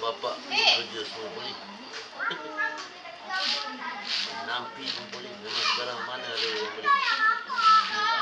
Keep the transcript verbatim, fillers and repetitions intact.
bapak bekerja semua boleh. Nampi pun boleh. Memang sekarang mana ada yang boleh.